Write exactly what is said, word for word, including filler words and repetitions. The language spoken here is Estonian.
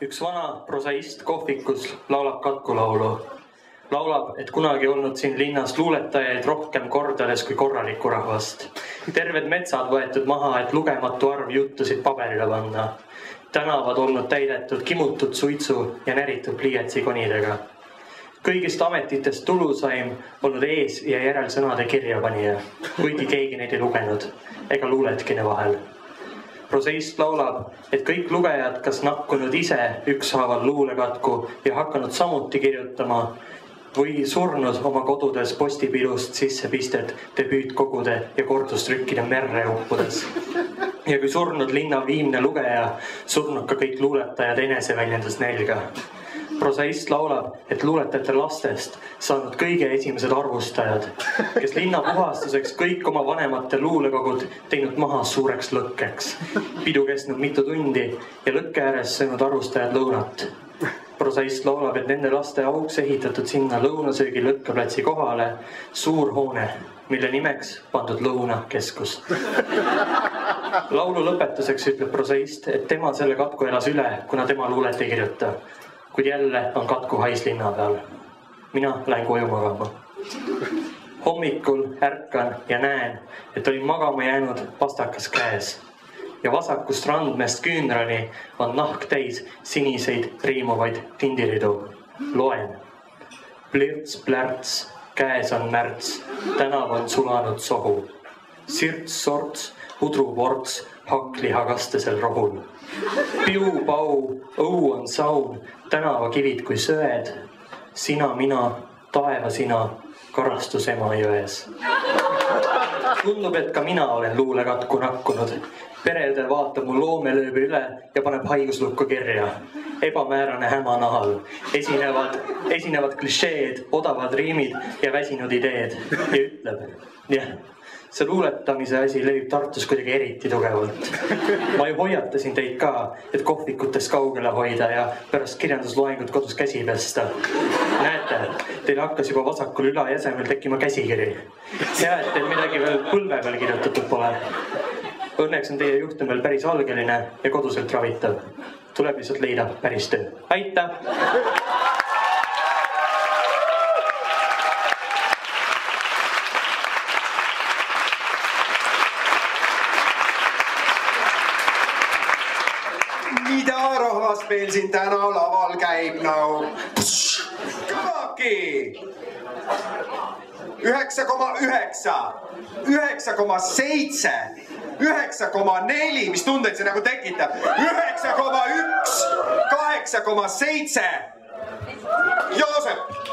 Üks vana prosaist kohvikus laulab katkulaulu. Laulab, et kunagi olnud siin linnas luuletajaid rohkem kordades kui korralikku rahvast. Terved metsad võetud maha, et lugematu arv juttusid paberile panna. Tänavad olnud täidetud kimutud suitsu ja näritud pliiatsi konidega. Kõigist ametitest tulusaim olnud ees ja järel sõnade kirjapanija, kuigi keegi neid ei lugenud, ega luuletkine vahel. Proseist laulab, et kõik lugejad kas nakkunud ise ükshaaval luulekatku ja hakanud samuti kirjutama või surnud oma kodudes postipilust sisse pistet debüütkogude ja kordustrükkide merre uppudes. Ja kui surnud linna viimne lugeja, surnud ka kõik luuletajad eneseväljendas nälga. Prosaist laulab, et luuletajate lastest saanud kõige esimesed arvustajad, kes linna puhastuseks kõik oma vanemate luulekogud teinud maha suureks lõkkeks. Pidu kestnud mitu tundi ja lõkke ääres söönud arvustajad lõunat. Prosaist laulab, et nende laste auks ehitatud sinna lõunasöögi lõkkeplatsi kohale suur hoone, mille nimeks pandud Lõunakeskus. Laulu lõpetuseks ütleb prosaist, et tema selle katku elas üle, kuna tema luulet ei kirjuta. Kuid jälle on katku hais linna peal. Mina lähen koju magama. Hommikul ärkan ja näen, et olin magama jäänud pastakas käes. Ja vasakust randmest küünrani on nahk täis siniseid riimuvaid tindiridu. Loen. Plirts, plärts, käes on märts, tänav on sulanud sohu. Sirts, sorts, udruports, hakklihakastesel rohul. Piu, pau, õu on saun, tänava kivid kui söed. Sina, mina, taeva sina, karastus ema jões. Tundub, et ka mina olen luulekatku nakkunud. Perede vaatab mu loomelööbi üle ja paneb haiguslukku kirja. Ebamäärane häma nahal. Esinevad, esinevad klišeed, odavad riimid ja väsinud ideed. Ja ütleb, jah, see luuletamise asi levib Tartus kuidagi eriti tugevalt. Ma ju hoiatasin teid ka, et kohvikutest kaugele hoida ja pärast kirjandusloengut kodus käsi pesta. Näete, teil hakkas juba vasakul üla jäsemel tekkima käsikiri. Hea, et teil midagi veel põlve peal kirjutatud pole. Õnneks on teie juhtum veel päris algeline ja koduselt ravitav. Tuleb lihtsalt leida päris töö. Aitäh! Mida rahvas meil siin täna laval käib, no? Kõvaki! üheksa koma üheksa, üheksa koma seitse, üheksa koma neli, mis tundeid see nagu tekitab? üheksa koma üks, kaheksa koma seitse. Joosep!